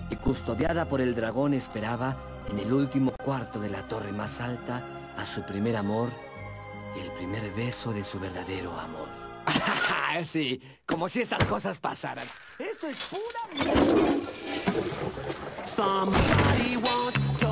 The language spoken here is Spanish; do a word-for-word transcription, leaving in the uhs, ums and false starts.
y custodiada por el dragón esperaba en el último cuarto de la torre más alta a su primer amor y el primer beso de su verdadero amor. Sí, como si estas cosas pasaran. Esto es pura mierda. Somebody once